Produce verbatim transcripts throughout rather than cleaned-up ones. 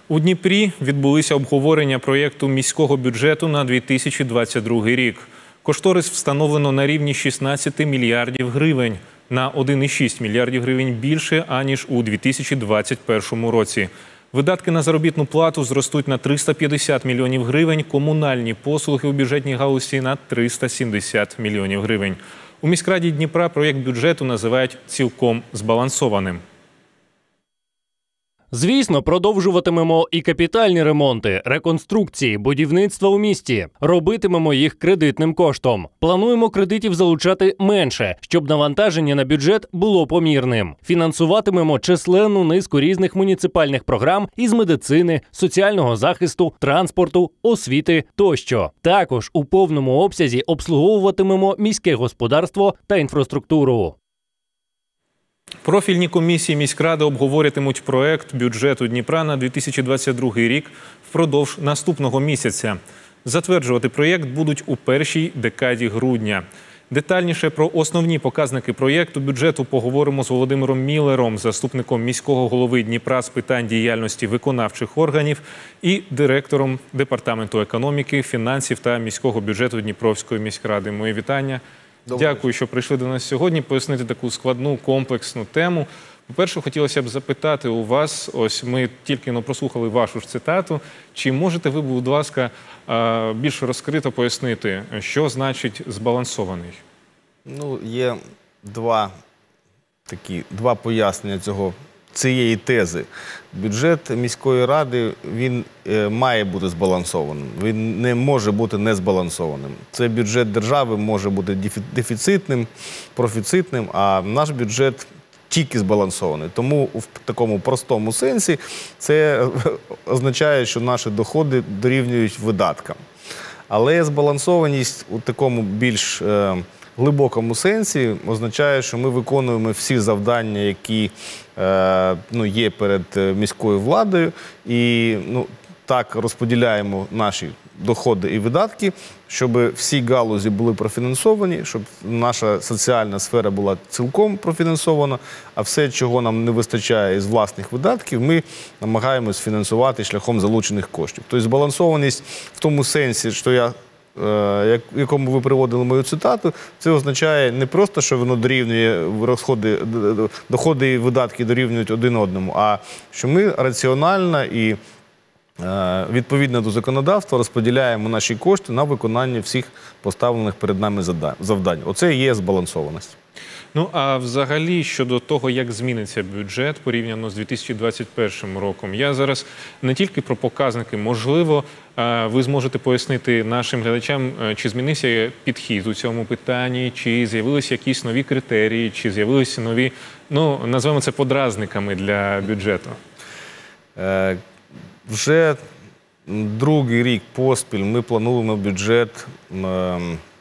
У Дніпрі відбулися обговорення проєкту міського бюджету на дві тисячі двадцять другий рік. Кошторис встановлено на рівні шістнадцяти мільярдів гривень, на один цілих шість десятих мільярдів гривень більше, аніж у дві тисячі двадцять першому році. Видатки на заробітну плату зростуть на триста п'ятдесят мільйонів гривень, комунальні послуги у бюджетній галузі на триста сімдесят мільйонів гривень. У міськраді Дніпра проєкт бюджету називають цілком збалансованим. Звісно, продовжуватимемо і капітальні ремонти, реконструкції, будівництва у місті. Робитимемо їх кредитним коштом. Плануємо кредитів залучати менше, щоб навантаження на бюджет було помірним. Фінансуватимемо численну низку різних муніципальних програм із медицини, соціального захисту, транспорту, освіти тощо. Також у повному обсязі обслуговуватимемо міське господарство та інфраструктуру. Профільні комісії міськради обговорюватимуть проект бюджету Дніпра на дві тисячі двадцять другий рік впродовж наступного місяця. Затверджувати проєкт будуть у першій декаді грудня. Детальніше про основні показники проєкту бюджету поговоримо з Володимиром Міллером, заступником міського голови Дніпра з питань діяльності виконавчих органів і директором Департаменту економіки, фінансів та міського бюджету Дніпровської міськради. Мої вітання. Добре. Дякую, що прийшли до нас сьогодні пояснити таку складну, комплексну тему. По-перше, хотілося б запитати у вас, ось ми тільки но прослухали вашу ж цитату, чи можете ви, будь ласка, більш розкрито пояснити, що значить збалансований? Ну, є два такі, два пояснення цього, цієї тези. Бюджет міської ради, він е, має бути збалансованим, він не може бути незбалансованим. Це бюджет держави може бути дефіцитним, профіцитним, а наш бюджет тільки збалансований. Тому в такому простому сенсі це означає, що наші доходи дорівнюють видаткам. Але збалансованість у такому більш е, глибокому сенсі означає, що ми виконуємо всі завдання, які е, ну, є перед міською владою, і ну, так розподіляємо наші доходи і видатки, щоб всі галузі були профінансовані, щоб наша соціальна сфера була цілком профінансована, а все, чого нам не вистачає із власних видатків, ми намагаємось фінансувати шляхом залучених коштів. Тобто збалансованість в тому сенсі, що я в якому ви приводили мою цитату, це означає не просто, що воно дорівнює розходи, доходи і видатки дорівнюють один одному, а що ми раціонально і відповідно до законодавства розподіляємо наші кошти на виконання всіх поставлених перед нами завдань. Оце і є збалансованість. Ну, а взагалі, щодо того, як зміниться бюджет порівняно з дві тисячі двадцять першим роком, я зараз не тільки про показники, можливо, ви зможете пояснити нашим глядачам, чи змінився підхід у цьому питанні, чи з'явилися якісь нові критерії, чи з'явилися нові, ну, назвемо це подразниками для бюджету. Е, вже другий рік поспіль ми плануємо бюджет е,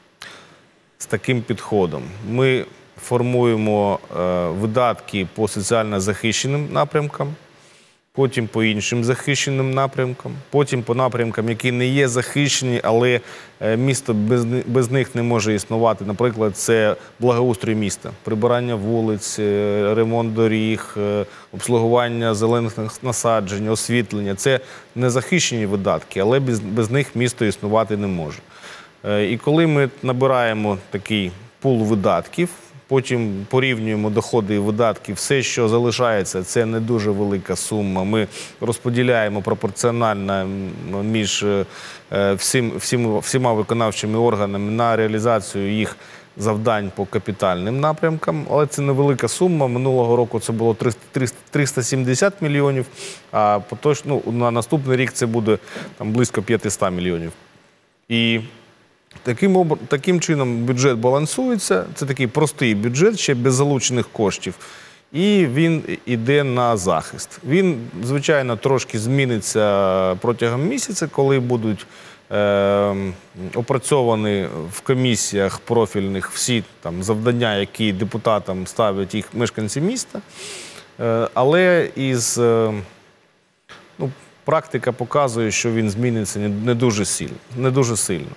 з таким підходом. Ми формуємо е, видатки по соціально захищеним напрямкам, потім по іншим захищеним напрямкам, потім по напрямкам, які не є захищені, але е, місто без, без них не може існувати. Наприклад, це благоустрій міста, прибирання вулиць, е, ремонт доріг, е, обслугування зелених насаджень, освітлення. Це незахищені видатки, але без, без них місто існувати не може. Е, і коли ми набираємо такий пул видатків, потім порівнюємо доходи і видатки, все, що залишається, це не дуже велика сума. Ми розподіляємо пропорціонально між всім, всім, всіма виконавчими органами на реалізацію їх завдань по капітальним напрямкам. Але це невелика сума. Минулого року це було триста сімдесят мільйонів, а поточно, ну, на наступний рік це буде там, близько п'ятсот мільйонів. І Таким, таким чином бюджет балансується, це такий простий бюджет, ще без залучених коштів, і він йде на захист. Він, звичайно, трошки зміниться протягом місяця, коли будуть е, опрацьовані в комісіях профільних всі там, завдання, які депутатам ставлять їх мешканці міста, е, але із, е, ну, практика показує, що він зміниться не дуже сильно. Не дуже сильно.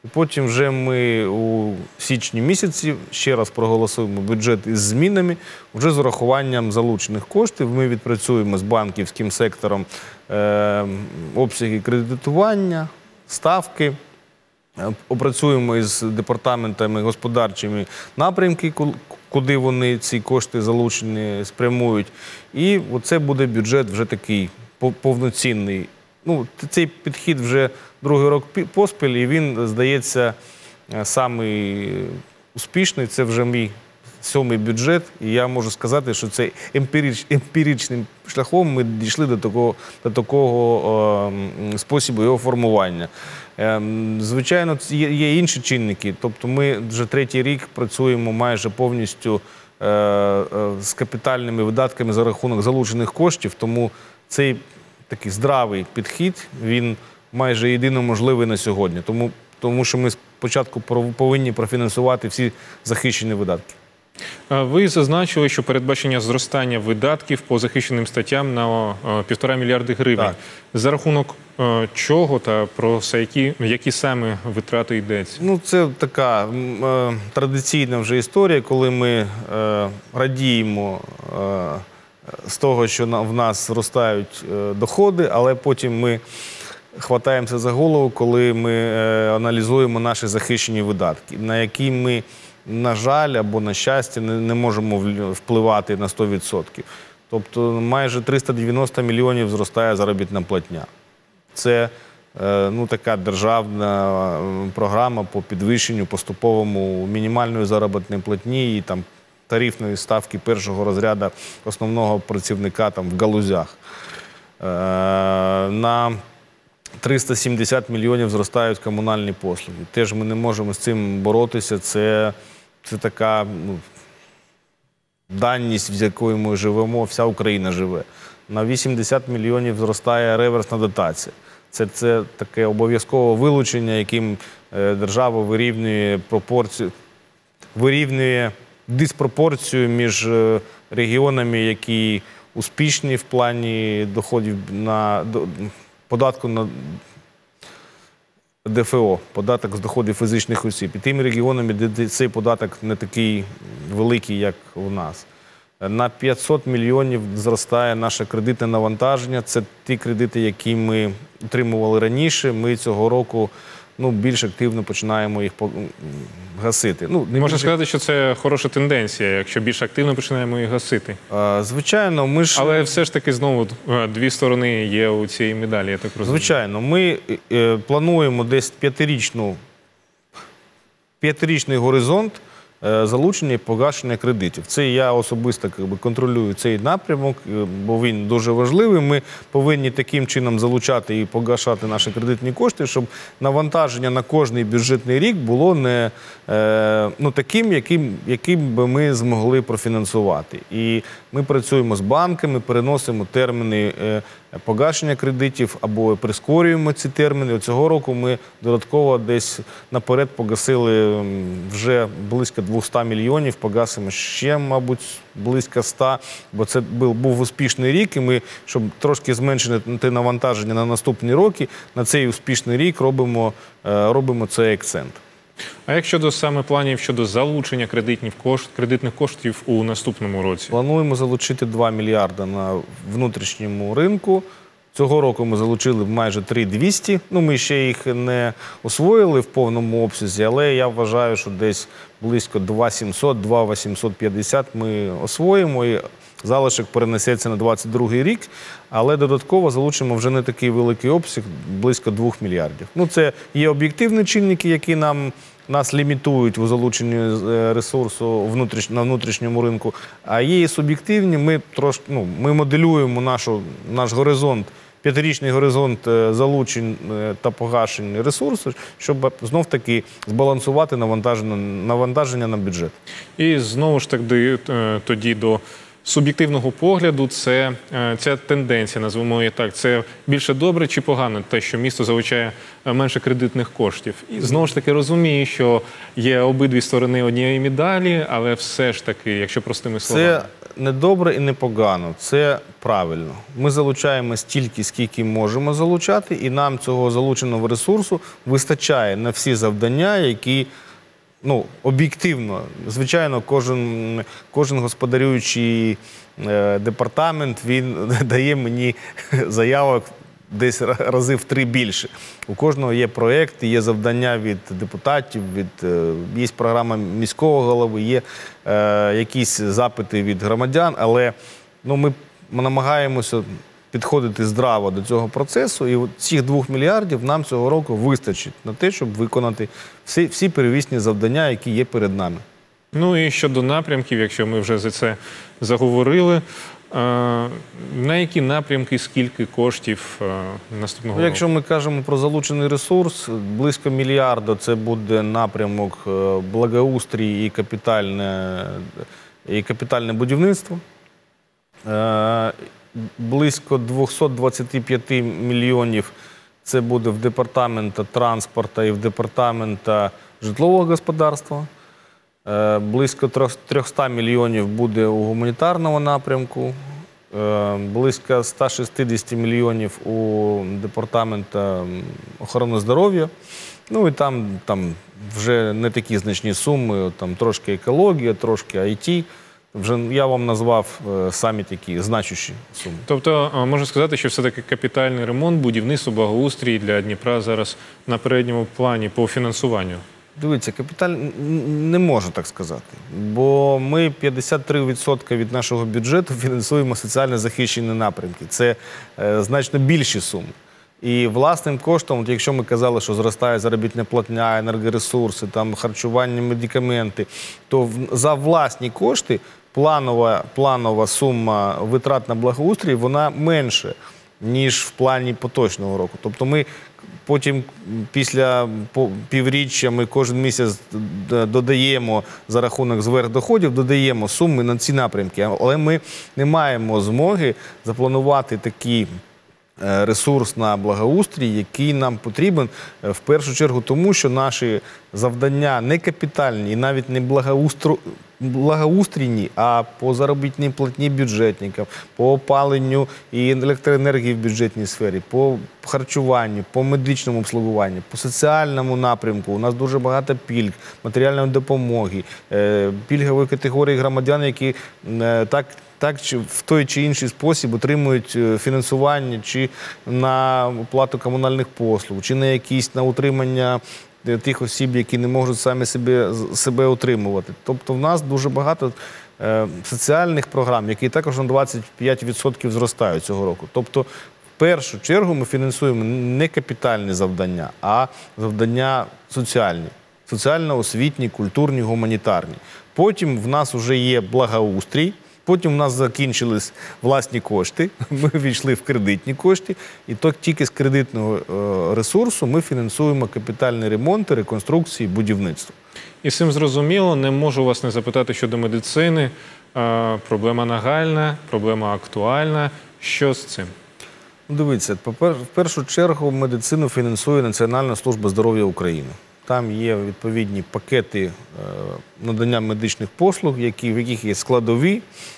І потім вже ми у січні місяці ще раз проголосуємо бюджет із змінами, вже з урахуванням залучених коштів. Ми відпрацюємо з банківським сектором е, обсяги кредитування, ставки, е, опрацюємо із департаментами господарчими напрямки, куди вони ці кошти залучені спрямують. І оце буде бюджет вже такий повноцінний. Ну, цей підхід вже другий рік поспіль, і він, здається, самий успішний. Це вже мій сьомий бюджет, і я можу сказати, що це емпірич, емпіричним шляхом ми дійшли до такого, до такого е, способу його формування. Е, звичайно, є, є інші чинники, тобто ми вже третій рік працюємо майже повністю е, е, з капітальними видатками за рахунок залучених коштів, тому цей такий здравий підхід, він майже єдино можливий на сьогодні. Тому, тому що ми спочатку повинні профінансувати всі захищені видатки. Ви зазначили, що передбачення зростання видатків по захищеним статтям на півтора мільярди гривень. Так. За рахунок чого та про які, які саме витрати йдеться? Ну, це така е, традиційна вже історія, коли ми е, радіємо е, з того, що в нас зростають доходи, але потім ми хватаємося за голову, коли ми аналізуємо наші захищені видатки, на які ми, на жаль, або на щастя, не можемо впливати на сто відсотків. Тобто майже триста дев'яносто мільйонів зростає заробітна платня. Це ну, така державна програма по підвищенню поступовому мінімальної заробітної платні і там тарифної ставки першого розряду основного працівника там, в галузях. Е, на триста сімдесят мільйонів зростають комунальні послуги. Теж ми не можемо з цим боротися. Це, це така ну, даність, з якою ми живемо, вся Україна живе. На вісімдесят мільйонів зростає реверсна дотація. Це, це таке обов'язкове вилучення, яким держава вирівнює пропорцію, вирівнює диспропорцію між регіонами, які успішні в плані доходів на податку на ДФО, податок з доходів фізичних осіб, і тими регіонами, де цей податок не такий великий, як у нас. На п'ятсот мільйонів зростає наше кредитне навантаження. Це ті кредити, які ми отримували раніше. Ми цього року ну, більш активно починаємо їх гасити. Ну, Можна більш... сказати, що це хороша тенденція, якщо більш активно починаємо їх гасити. А, звичайно, ми ж... Але все ж таки, знову, дві сторони є у цій медалі, я так розумію. Звичайно, ми е, плануємо десь п'ятирічну, п'ятирічний горизонт залучення і погашення кредитів. Це я особисто якби, контролюю цей напрямок, бо він дуже важливий. Ми повинні таким чином залучати і погашати наші кредитні кошти, щоб навантаження на кожний бюджетний рік було не е, ну, таким, яким, яким би ми змогли профінансувати. І ми працюємо з банками, переносимо терміни е, погашення кредитів або прискорюємо ці терміни. Цього року ми додатково десь наперед погасили вже близько двохсот мільйонів, погасимо ще, мабуть, близько ста, бо це був, був успішний рік, і ми, щоб трошки зменшити навантаження на наступні роки, на цей успішний рік робимо, робимо цей акцент. А як щодо саме планів щодо залучення кредитних, кошт, кредитних коштів у наступному році? Плануємо залучити два мільярди на внутрішньому ринку. Цього року ми залучили майже три тисячі двісті. Ну, ми ще їх не освоїли в повному обсязі, але я вважаю, що десь близько два тисячі сімсот - два тисячі вісімсот п'ятдесят ми освоїмо. І залишок перенесеться на двадцять другий рік, але додатково залучимо вже не такий великий обсяг, близько двох мільярдів. Ну, це є об'єктивні чинники, які нам, нас лімітують у залученні ресурсу внутріш, на внутрішньому ринку, а є і суб'єктивні. Ми, трошки, ну, ми моделюємо нашу, наш горизонт, п'ятирічний горизонт залучень та погашень ресурсу, щоб знов-таки збалансувати навантаження, навантаження на бюджет. І знову ж таки тоді до суб'єктивного погляду, це, ця тенденція, назвемо її так, це більше добре чи погано, те, що місто залучає менше кредитних коштів. І знову ж таки розумію, що є обидві сторони однієї медалі, але все ж таки, якщо простими словами. Це не добре і не погано, це правильно. Ми залучаємо стільки, скільки можемо залучати, і нам цього залученого ресурсу вистачає на всі завдання, які, ну, об'єктивно, звичайно, кожен, кожен господарюючий е, департамент, він дає мені заявок десь рази в три більше. У кожного є проєкт, є завдання від депутатів, від, е, є програма міського голови, є е, якісь запити від громадян, але ну, ми намагаємося підходити здраво до цього процесу, і от цих двох мільярдів нам цього року вистачить на те, щоб виконати всі, всі первісні завдання, які є перед нами. Ну і щодо напрямків, якщо ми вже за це заговорили, на які напрямки, скільки коштів наступного року? Якщо ми кажемо про залучений ресурс, близько мільярда – це буде напрямок благоустрій і капітальне, і капітальне будівництво. Близько двісті двадцять п'ять мільйонів це буде в департамента транспорту і в департамента житлового господарства. Близько триста мільйонів буде у гуманітарному напрямку, близько ста шістдесят мільйонів у департамента охорони здоров'я. Ну і там, там вже не такі значні суми, там трошки екологія, трошки ай ті. Вже я вам назвав самі такі значущі суми. Тобто, можна сказати, що все-таки капітальний ремонт, будівництво, благоустрій для Дніпра зараз на передньому плані по фінансуванню? Дивіться, капіталь не можу так сказати, бо ми п'ятдесят три відсотки від нашого бюджету фінансуємо соціально захищені напрямки. Це е, значно більші суми. І власним коштом, от якщо ми казали, що зростає заробітна платня, енергоресурси, там, харчування, медикаменти, то в, за власні кошти планова, планова сума витрат на благоустрій, вона менше, ніж в плані поточного року. Тобто ми потім після півріччя ми кожен місяць додаємо за рахунок зверхдоходів, додаємо суми на ці напрямки. Але ми не маємо змоги запланувати такий ресурс на благоустрій, який нам потрібен в першу чергу тому, що наші завдання не капітальні і навіть не благоустру... благоустрійні, а по заробітній платні бюджетникам, по опаленню і електроенергії в бюджетній сфері, по харчуванню, по медичному обслуговуванню, по соціальному напрямку. У нас дуже багато пільг, матеріальної допомоги, пільгової категорії громадян, які так так чи в той чи інший спосіб отримують фінансування чи на оплату комунальних послуг, чи на якісь на утримання тих осіб, які не можуть самі себе, себе утримувати. Тобто в нас дуже багато е, соціальних програм, які також на двадцять п'ять відсотків зростають цього року. Тобто в першу чергу ми фінансуємо не капітальні завдання, а завдання соціальні. Соціально-освітні, культурні, гуманітарні. Потім в нас вже є благоустрій. Потім у нас закінчились власні кошти, ми війшли в кредитні кошти, і тільки з кредитного ресурсу ми фінансуємо капітальні ремонти, реконструкції, будівництво. І з цим зрозуміло, не можу вас не запитати щодо медицини. Проблема нагальна, проблема актуальна. Що з цим? Дивіться, в першу чергу медицину фінансує Національна служба здоров'я України. Там є відповідні пакети надання медичних послуг, які, в яких є складові.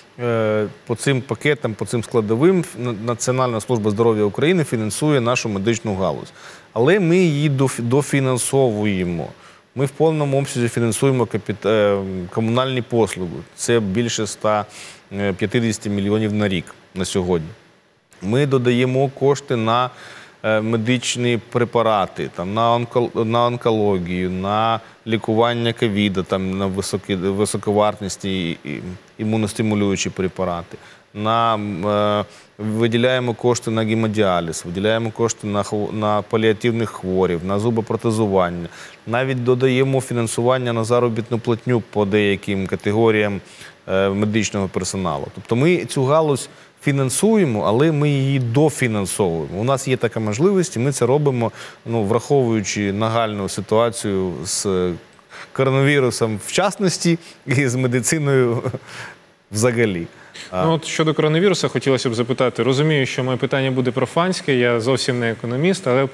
По цим пакетам, по цим складовим Національна служба здоров'я України фінансує нашу медичну галузь. Але ми її дофінансовуємо. Ми в повному обсязі фінансуємо комунальні послуги. Це більше ста п'ятдесят мільйонів на рік на сьогодні. Ми додаємо кошти на медичні препарати, там, на, онко, на онкологію, на лікування ковіду, там, на високі, високовартісні імуностимулюючі препарати. На, е, виділяємо кошти на гемодіаліз, виділяємо кошти на, на паліативних хворів, на зубопротезування. Навіть додаємо фінансування на заробітну платню по деяким категоріям е, медичного персоналу. Тобто ми цю галузь фінансуємо, але ми її дофінансовуємо. У нас є така можливість, і ми це робимо, ну, враховуючи нагальну ситуацію з коронавірусом в частності і з медициною взагалі. Ну, от щодо коронавірусу хотілося б запитати. Розумію, що моє питання буде профанське, я зовсім не економіст, але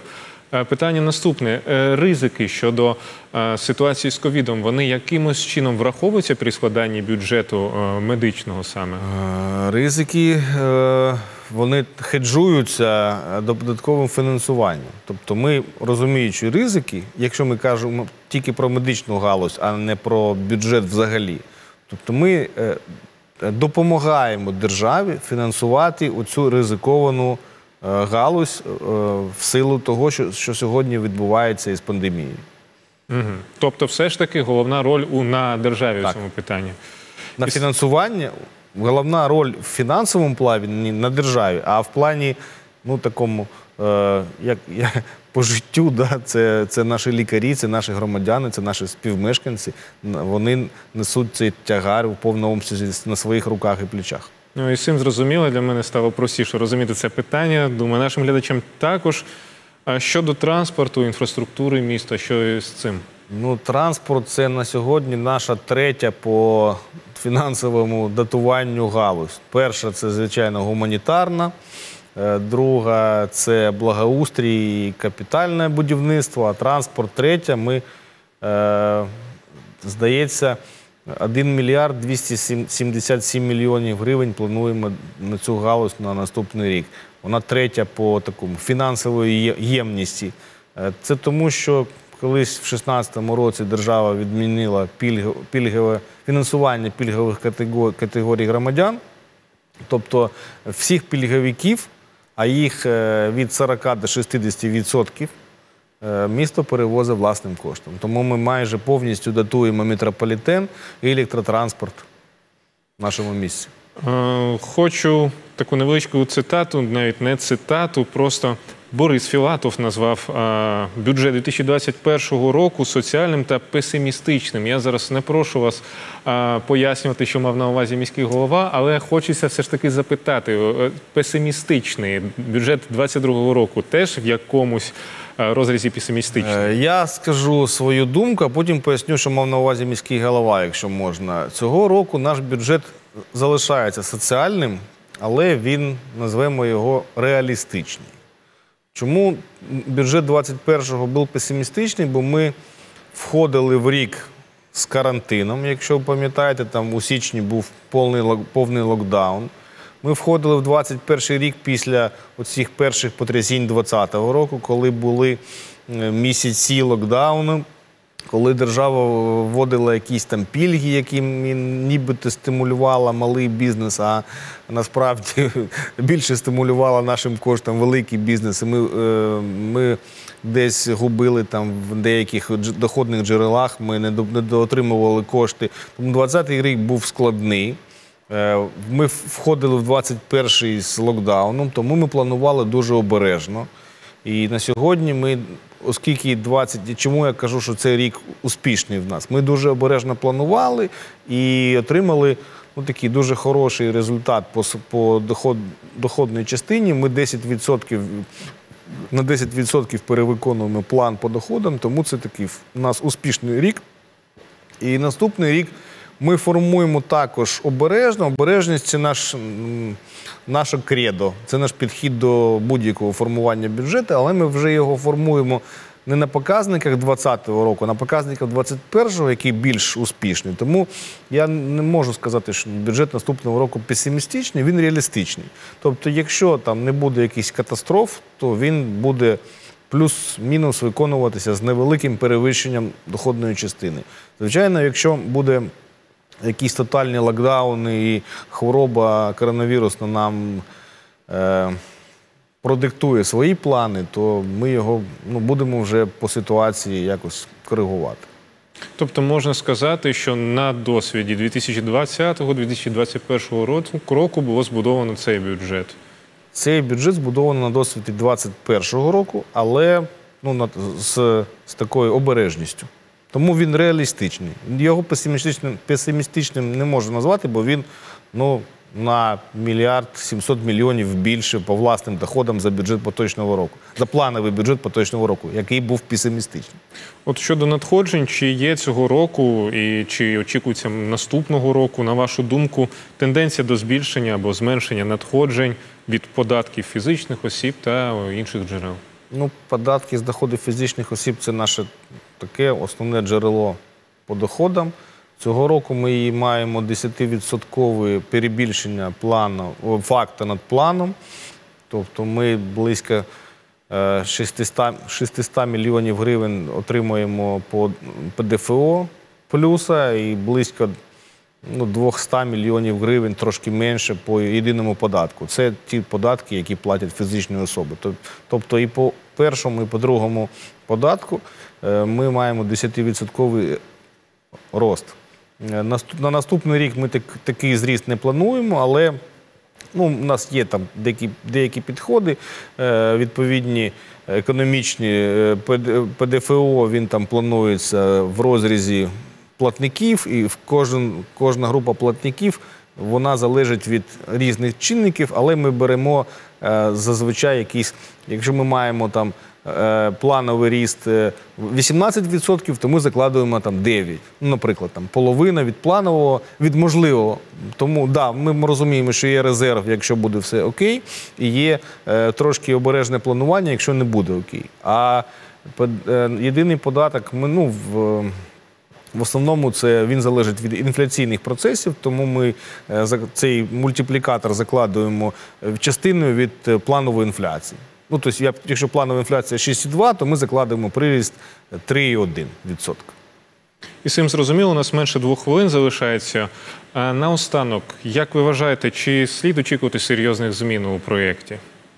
Е, Питання наступне. Е, Ризики щодо е, ситуації з ковідом, вони якимось чином враховуються при складанні бюджету е, медичного саме? Е, Ризики, е, вони хеджуються додатковим фінансуванням. Тобто ми, розуміючи ризики, якщо ми кажемо тільки про медичну галузь, а не про бюджет взагалі, тобто ми е, допомагаємо державі фінансувати оцю ризиковану е, галузь е, в силу того, що, що сьогодні відбувається із пандемією. Угу. Тобто все ж таки головна роль у, на державі Так. в цьому питанні? На фінансування головна роль в фінансовому плані не на державі, а в плані, ну, такому, е, як, як по життю, да, це, це наші лікарі, це наші громадяни, це наші співмешканці. Вони несуть цей тягар у повному обсязі на своїх руках і плечах. Ну і з цим зрозуміло, для мене стало простіше розуміти це питання. Думаю, нашим глядачам також. А щодо транспорту, інфраструктури міста, що з цим? Ну, транспорт – це на сьогодні наша третя по фінансовому датуванню галузь. Перша – це, звичайно, гуманітарна. Е, Друга – це благоустрій і капітальне будівництво. А транспорт – третя. Ми, е, здається, один мільярд двісті сімдесят сім мільйонів гривень плануємо на цю галузь на наступний рік. Вона третя по такому фінансової ємності. Е, Це тому, що колись в шістнадцятому році держава відмінила пільгове, пільгове фінансування пільгових категорій, категорій громадян, тобто всіх пільговиків, а їх від сорока до шістдесяти відсотків місто перевозить власним коштом. Тому ми майже повністю датуємо метрополітен і електротранспорт в нашому місті. Е, Хочу таку невеличку цитату, навіть не цитату, просто Борис Філатов назвав е, бюджет дві тисячі двадцять першого року соціальним та песимістичним. Я зараз не прошу вас е, пояснювати, що мав на увазі міський голова, але хочеться все ж таки запитати, е, песимістичний бюджет двадцять другого року теж в якомусь е, розрізі песимістичний? Е, Я скажу свою думку, а потім поясню, що мав на увазі міський голова, якщо можна. Цього року наш бюджет залишається соціальним, але він, назвемо його, реалістичний. Чому бюджет двадцять першого був песимістичний? Бо ми входили в рік з карантином, якщо ви пам'ятаєте, там у січні був повний, повний локдаун. Ми входили в двадцять перший рік після оцих перших потрясінь двадцятого року, коли були місяці локдауну, коли держава вводила якісь там пільги, які нібито стимулювала малий бізнес, а насправді більше стимулювала нашим коштом великий бізнес. І ми, ми десь губили там в деяких доходних джерелах, ми не доотримували кошти. Тому двадцятий рік був складний. Ми входили в двадцять перший з локдауном, тому ми планували дуже обережно. І на сьогодні ми, оскільки двадцять, чому я кажу, що цей рік успішний в нас, ми дуже обережно планували і отримали, ну, такий дуже хороший результат по, по доход, доходній частині. Ми десять відсотків, на десять відсотків перевиконуємо план по доходам, тому це такий у нас успішний рік. І наступний рік ми формуємо також обережно. Обережність – це наш, наше кредо, це наш підхід до будь-якого формування бюджету, але ми вже його формуємо не на показниках двадцятого року, а на показниках двадцять першого, який більш успішний. Тому я не можу сказати, що бюджет наступного року песимістичний, він реалістичний. Тобто, якщо там не буде якихось катастроф, то він буде плюс-мінус виконуватися з невеликим перевищенням доходної частини. Звичайно, якщо буде якісь тотальні локдауни і хвороба коронавірусна нам е, продиктує свої плани, то ми його, ну, будемо вже по ситуації якось коригувати. Тобто можна сказати, що на досвіді дві тисячі двадцятого - дві тисячі двадцять першого року було збудовано цей бюджет? Цей бюджет збудовано на досвіді двадцять першого року, але, ну, на, з, з такою обережністю. Тому він реалістичний. Його песимістичним, песимістичним не можу назвати, бо він, ну, на мільярд сімсот мільйонів більше по власним доходам за бюджет поточного року. За плановий бюджет поточного року, який був песимістичний. От щодо надходжень, чи є цього року і чи очікується наступного року, на вашу думку, тенденція до збільшення або зменшення надходжень від податків фізичних осіб та інших джерел? Ну, податки з доходів фізичних осіб – це наше таке основне джерело по доходам. Цього року ми маємо десятивідсоткове перебільшення плану, о, факту над планом. Тобто ми близько е, шістсот мільйонів гривень отримуємо по ПДФО плюса і близько ну, двісті мільйонів гривень, трошки менше, по єдиному податку. Це ті податки, які платять фізичні особи. Тобто і по першому, і по другому податку ми маємо десятивідсотковий рост. На наступний рік ми так, такий зріст не плануємо, але ну, у нас є там деякі, деякі підходи, відповідні економічні. ПДФО, він там планується в розрізі платників, і в кожен, кожна група платників, вона залежить від різних чинників, але ми беремо е, зазвичай якісь, якщо ми маємо там е, плановий ріст вісімнадцять відсотків, то ми закладуємо там дев'ять. Ну, наприклад, там половина від планового, від можливого. Тому, да, ми розуміємо, що є резерв, якщо буде все окей, і є е, трошки обережне планування, якщо не буде окей. А е, єдиний податок, ми, ну, в В основному це він залежить від інфляційних процесів, тому ми цей мультиплікатор закладуємо частиною від планової інфляції. Ну, тобто, якщо планова інфляція шість цілих два, то ми закладуємо приріст три цілих один відсотка. І з цим зрозуміло, у нас менше двох хвилин залишається. А наостанок, як ви вважаєте, чи слід очікувати серйозних змін у проєкті?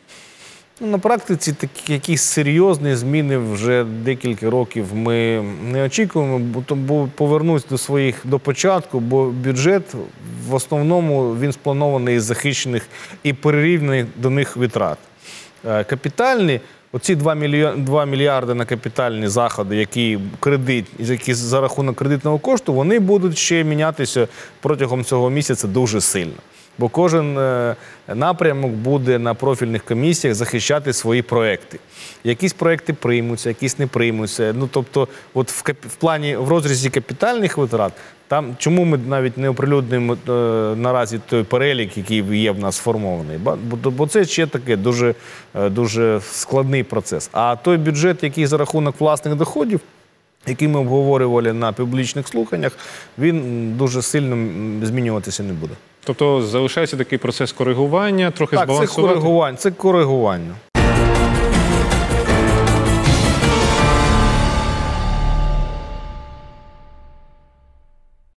На практиці такі якісь серйозні зміни вже декілька років ми не очікуємо, бо повернусь до своїх до початку, бо бюджет в основному він спланований із захищених і перерівняних до них витрат. Капітальні, оці два мільярди на капітальні заходи, які кредит, які за рахунок кредитного кошту, вони будуть ще мінятися протягом цього місяця дуже сильно. Бо кожен напрямок буде на профільних комісіях захищати свої проекти. Якісь проекти приймуться, якісь не приймуться. Ну, тобто, от в, в плані, в розрізі капітальних витрат, там, чому ми навіть не оприлюднюємо е, наразі той перелік, який є в нас сформований? Бо, бо це ще таке дуже, дуже складний процес. А той бюджет, який за рахунок власних доходів, який ми обговорювали на публічних слуханнях, він дуже сильно змінюватися не буде. Тобто залишається такий процес коригування, трохи так, збалансувати? Так, це коригування. Це коригування.